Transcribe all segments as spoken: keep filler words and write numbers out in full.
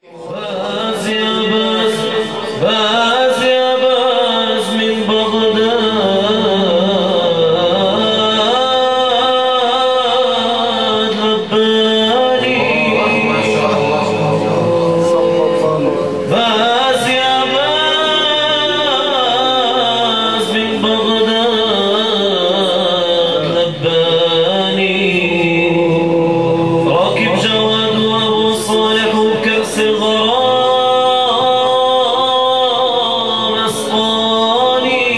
باز يا باز باز يا باز من بغداد لباني باز يا باز من بغداد لباني راكب جواد وابو صالح وكأس الغرام اسقاني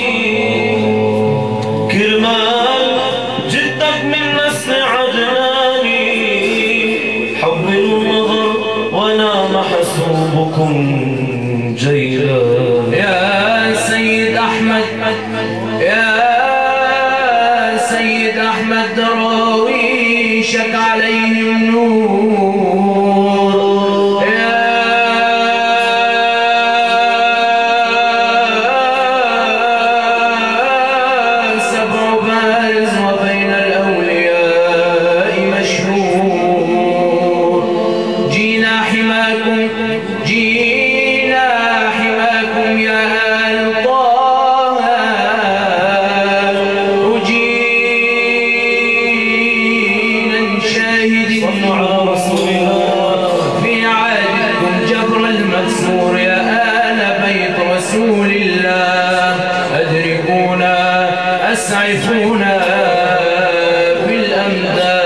كرمال جدك من نسل عدناني حولوا النظر وانا محسوبكم جيلا يا سيد أحمد يا سيد أحمد دراويشك عليهم نور يا سبع بارز وبين الأولياء مشهور جينا حماكم جينا حماكم يا آل طه وجينا نشاهد في عهدكم جبر المكسور يا آل بيت رسول الله أدركونا أسعفونا بالأمداد